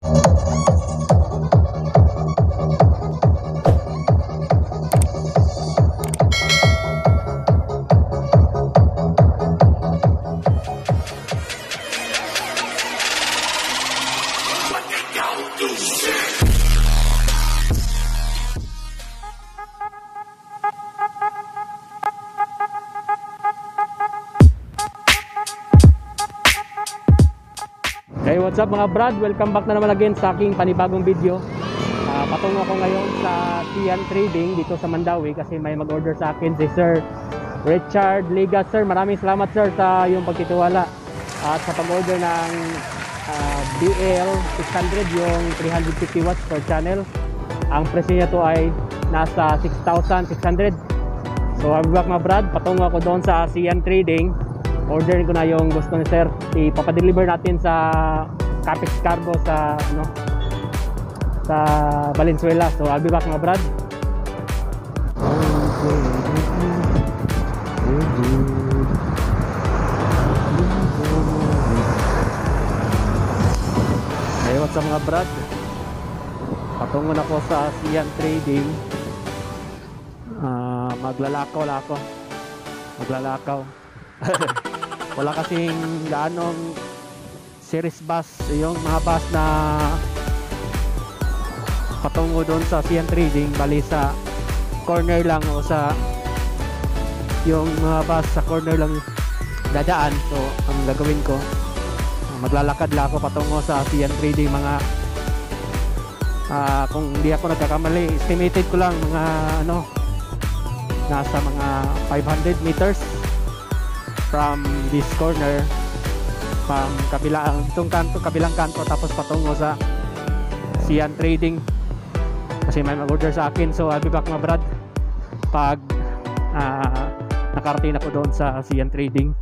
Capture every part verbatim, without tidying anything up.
Hey, what's up mga brad? Welcome back na naman again sa aking panibagong video. uh, Patungo ako ngayon sa Sian Trading dito sa Mandawi kasi may mag-order sa akin si Sir Richard Ligas. Sir, maraming salamat sir sa iyong pagtitiwala at sa pag-order ng uh, B L six hundred, yung three hundred fifty watts per channel. Ang presyo niya to ay nasa six thousand six hundred. So I'm back mga brad, patungo ako doon sa Sian Trading. Orderin ko na yung gusto ni sir. Ipapadeliver natin sa Capex Cargo sa ano sa Valenzuela. So I'll be back mga brad. Hey, what's up mga brad? Patungo na ko sa Sian Trading. uh, Maglalakaw la ako. Maglalakaw Wala kasing gaanong series bus, yung mga bus na patungo doon sa Sian Trading, bali sa corner lang o sa yung mga bus sa corner lang dadaan. So ang gagawin ko, maglalakad lang ako patungo sa Sian Trading mga uh, kung hindi ako nagkakamali, estimated ko lang mga ano nasa mga five hundred meters from this corner, from kabilang itong kanto, kabilang kanto, tapos patungo sa Sian Trading kasi may mag-order sa akin. So I'll be back mga brad pag uh, nakarating ako doon sa Sian Trading.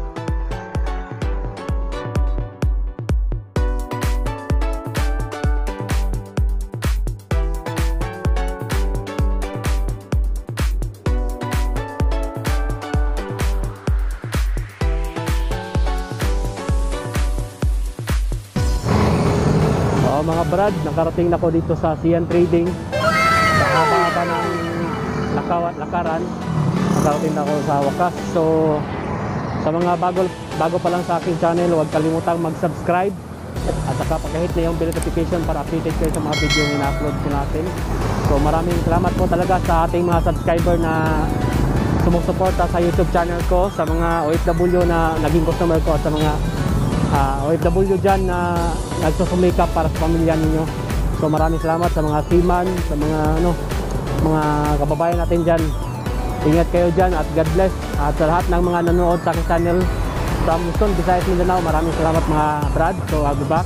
Mga brad, nakarating na ako dito sa Sian Trading. Sa haba-haba ng lakaw, lakaran, nakarating na ako sa wakas. So sa mga bago, bago pa lang sa aking channel, huwag kalimutang mag-subscribe at saka pag-hit na yung bell notification para updated kayo sa mga video na ina-upload ko natin. So maraming salamat po talaga sa ating mga subscriber na sumusuporta sa YouTube channel ko, sa mga O F W na naging customer ko at sa mga Uh, O F W dyan na nagsusumikap para sa pamilya ninyo. So maraming salamat sa mga seaman, sa mga ano, mga kababayan natin dyan. Ingat kayo dyan at God bless. At sa lahat ng mga nanonood sa aking channel from Luzon, Visayas, Mindanao, maraming salamat mga brad. So I'll be back.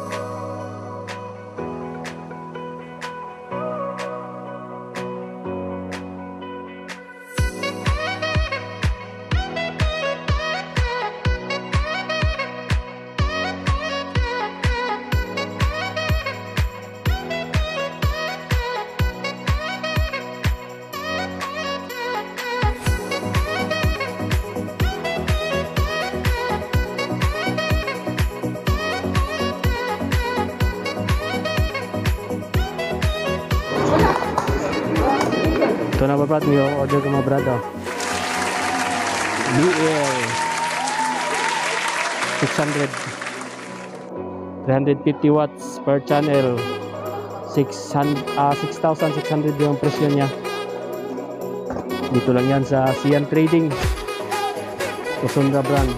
Ito na ba brad, may order ko mga brad, oh. B L six hundred, three hundred fifty watts per channel, six thousand six hundred yung presyo niya. Dito lang yan sa Sian Trading, Usunda brand.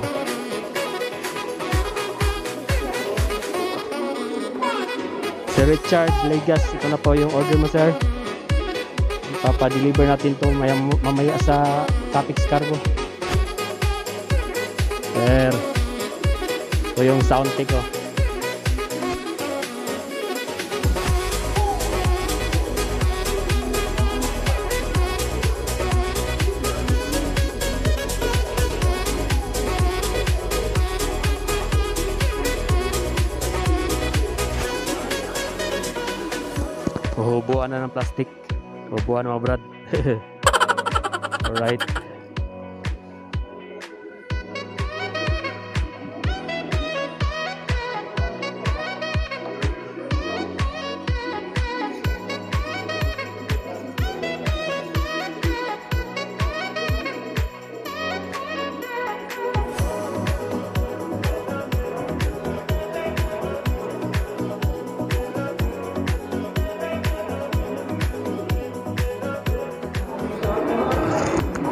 Sir Richard Ligas, ito na po yung order mo sir. Papa-deliver natin to mamaya sa Capex Cargo. Sir, ito yung sound tick ko. Huhubuan na ng plastic. Huhubuan mga brad. Alright.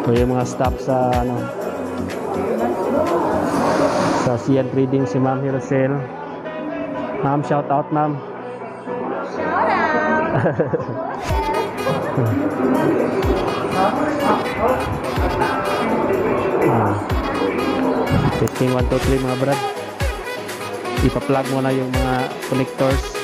So yung mga staff sa ano sa Sian Trading, si Ma'am Hirosel. Ma'am, shout out ma'am. Shout out. Ah. Testing one two three mga brad. Ipa-plug mo na yung mga connectors.